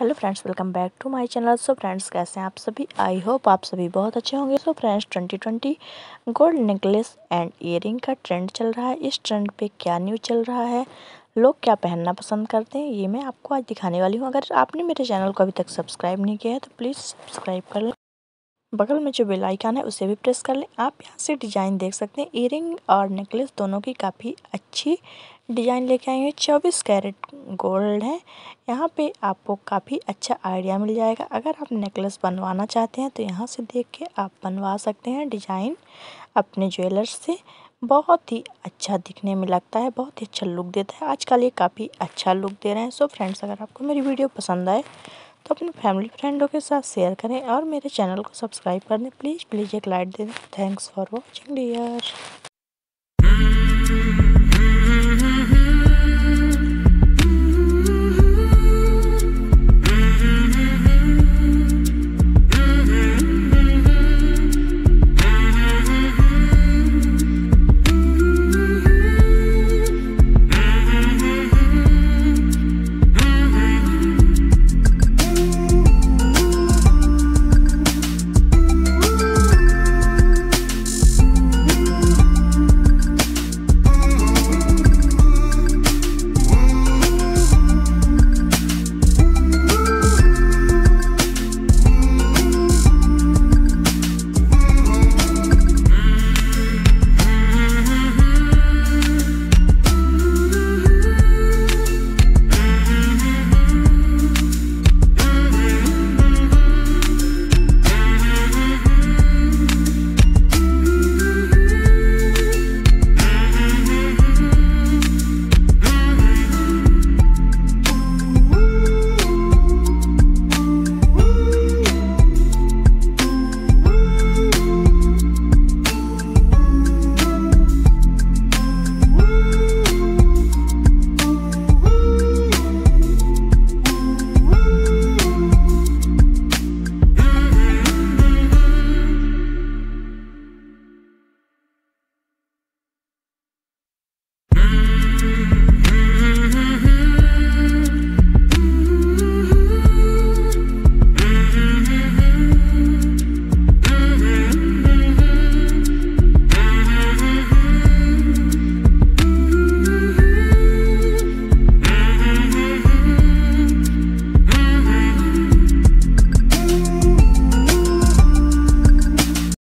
Hello friends, welcome back to my channel. So friends, कैसे हैं आप सभी? आई होप आप सभी बहुत अच्छे होंगे। So friends, 2020 gold necklace and earring का ट्रेंड चल रहा है। इस ट्रेंड पे क्या न्यूज़ चल रहा है, लोग क्या पहनना पसंद करते हैं, ये मैं आपको आज दिखाने वाली हूँ। अगर आपने मेरे चैनल को अभी तक सब्सक्राइब नहीं किया है तो प्लीज़ सब्सक्राइब कर लें। बगल में जो बेल आइकन है उसे भी प्रेस कर लें। आप यहाँ से डिज़ाइन देख सकते हैं। ईयरिंग और नेकलेस दोनों की काफ़ी अच्छी डिज़ाइन लेके आए हैं। 24 कैरेट गोल्ड है। यहाँ पे आपको काफ़ी अच्छा आइडिया मिल जाएगा। अगर आप नेकलेस बनवाना चाहते हैं तो यहाँ से देख के आप बनवा सकते हैं डिज़ाइन अपने ज्वेलर्स से। बहुत ही अच्छा दिखने में लगता है, बहुत ही अच्छा लुक देता है। आजकल ये काफ़ी अच्छा लुक दे रहे हैं। सो फ्रेंड्स, अगर आपको मेरी वीडियो पसंद आए तो अपने फैमिली फ्रेंडों के साथ शेयर करें और मेरे चैनल को सब्सक्राइब कर दें। प्लीज़ एक लाइक दे दें। Thanks for watching dear.